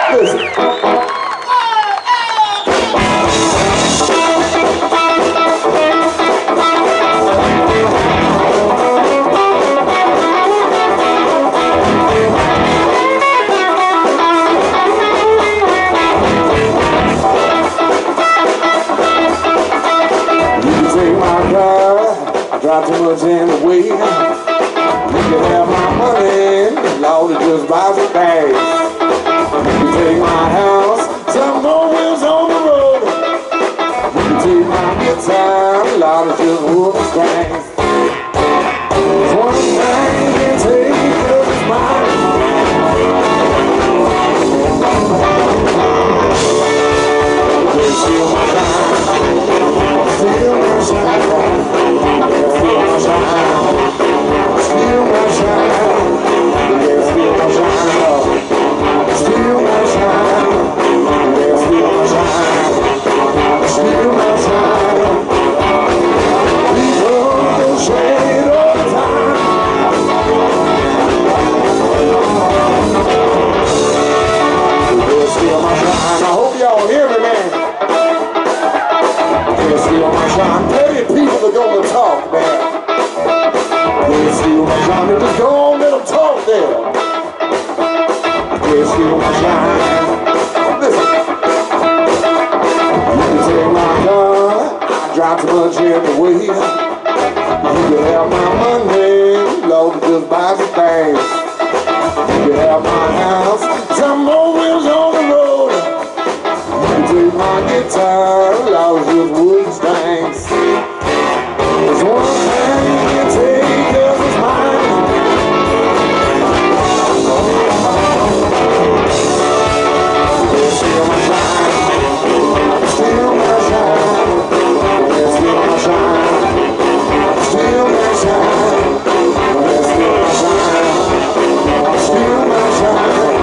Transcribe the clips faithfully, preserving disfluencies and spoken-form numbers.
Listen. Drive too much in the way. You can have my money, Lord, it just buys it back. You can take my house, some more wheels on the road. You can take my guitar, Lord, it's just wooden strings. There's one thing you can take, cause it's mine. You steal my time, steal my shine. Steal my shine, steal my shine, yeah, steal my shine, steal my shine, yeah, steal my shine, steal my shine. We hold the shade all the time. Yeah, steal my shine. I hope y'all hear me, man. Yeah, steal my shine. Plenty of people are gonna talk, man. Yeah, steal my shine. Just go on, let them talk there. Yeah, steal my shine. Listen. You can take my car, I drive too much in the way. You can have my money, Lord, it just buys the things. You can have my house, some more wheels on the road. You can take my guitar, Lord, it just wooden strings. There's one thing you can take, cause it's mine. Yeah, steal my shine, steal my shine, yeah, steal my shine, steal my shine, yeah, steal my shine, steal my shine.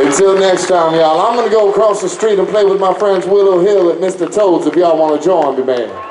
Until next time, y'all, I'm going to go across the street and play with my friends Willow Hill at Mister Toad's if y'all want to join me, man.